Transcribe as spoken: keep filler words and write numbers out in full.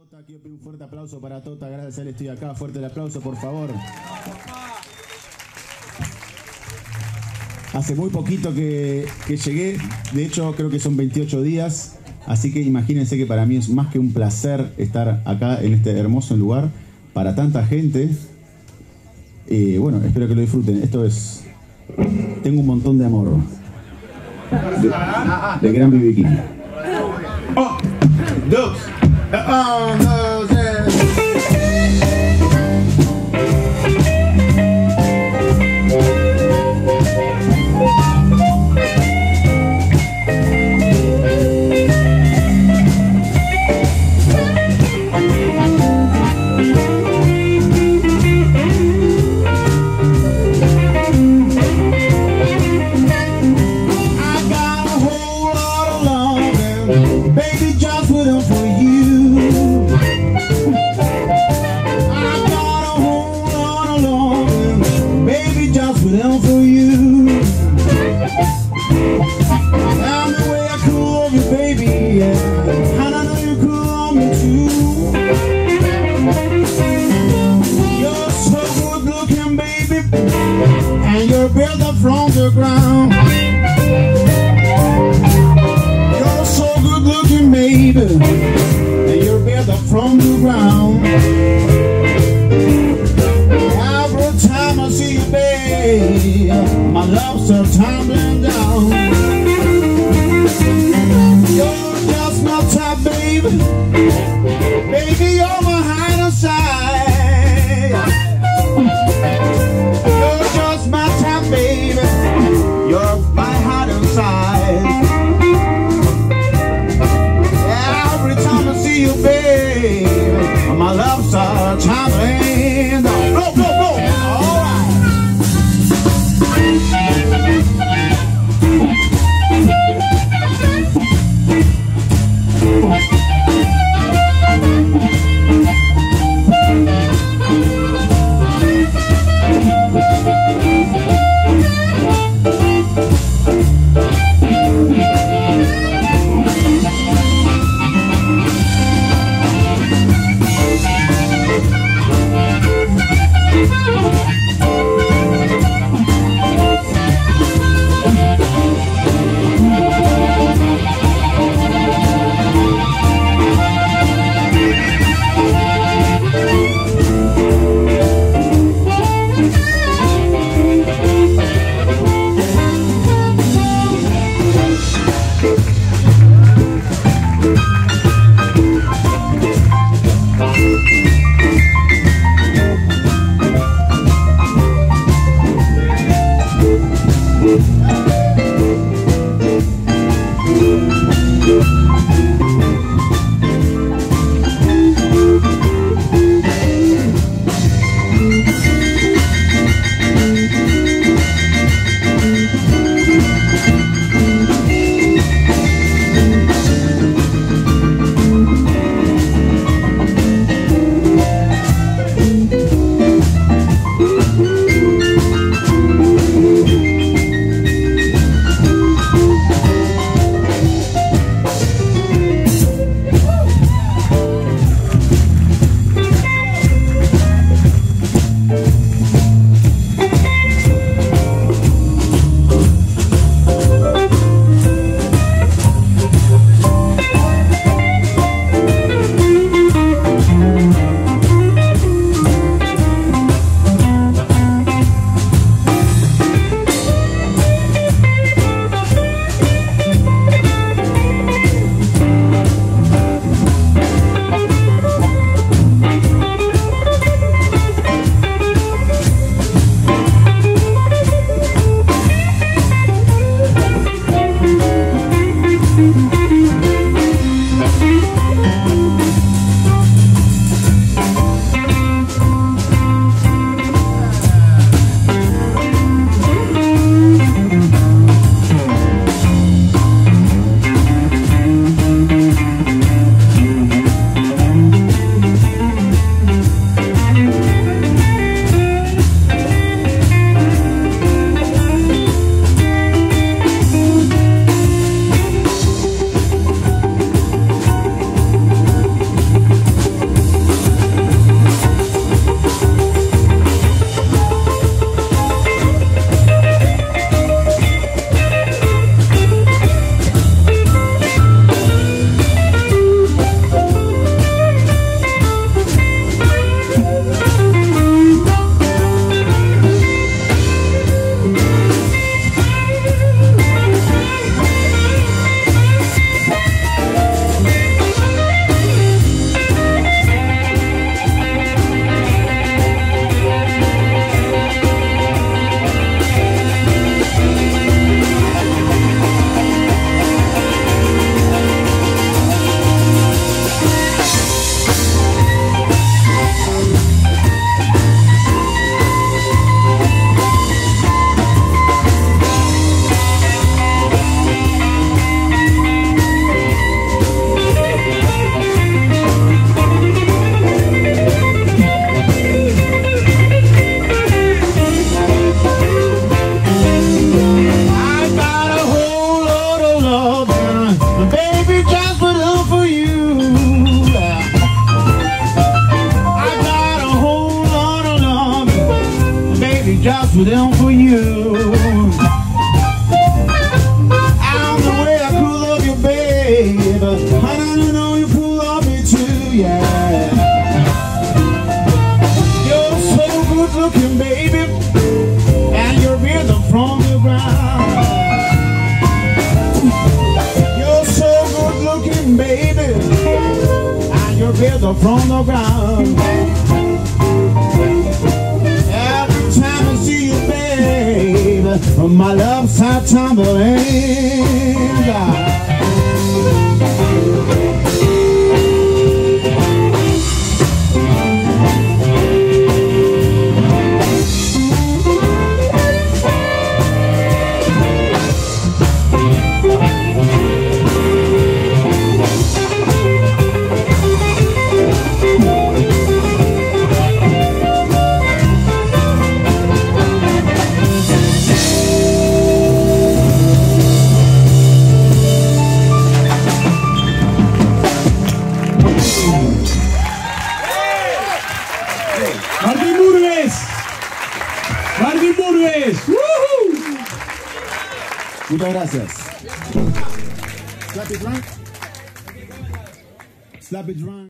Tota, quiero pedir un fuerte aplauso para Tota, gracias a él estoy acá, fuerte el aplauso, por favor. Hace muy poquito que, que llegué, de hecho creo que son veintiocho días, así que imagínense que para mí es más que un placer estar acá en este hermoso lugar, para tanta gente. Y bueno, espero que lo disfruten. Esto es Tengo un montón de amor, de, de Gran B B King. Oh, dos, oh, dos, tres. Baby, just put them for you. I got a whole lot of love. Baby, just put them for you. I'm the way I cool on you, baby, yeah. And I know you cool on me too. You're so good looking, baby, and you're built up from the ground. Looking, baby, and you're built up from the ground. Every time I see you, babe, my love's are tumbling down. You're just my type, baby. Baby, you're my hide and side. You're just my type, baby. You're my hide and side. You, babe, my love's are tumbling down. Go, go, go! All right. for them for you. I'm the way I could love you, babe. Honey, you know you pull love me too, yeah. You're so good looking, baby, and you're rhythm from the ground. You're so good looking, baby, and you're rhythm from the ground. Every time I see you, babe, my love starts tumbling down. Martín Burgues. Martín Burgues. ¡Woohoo! Muchas gracias. Slap it right. Slap it right.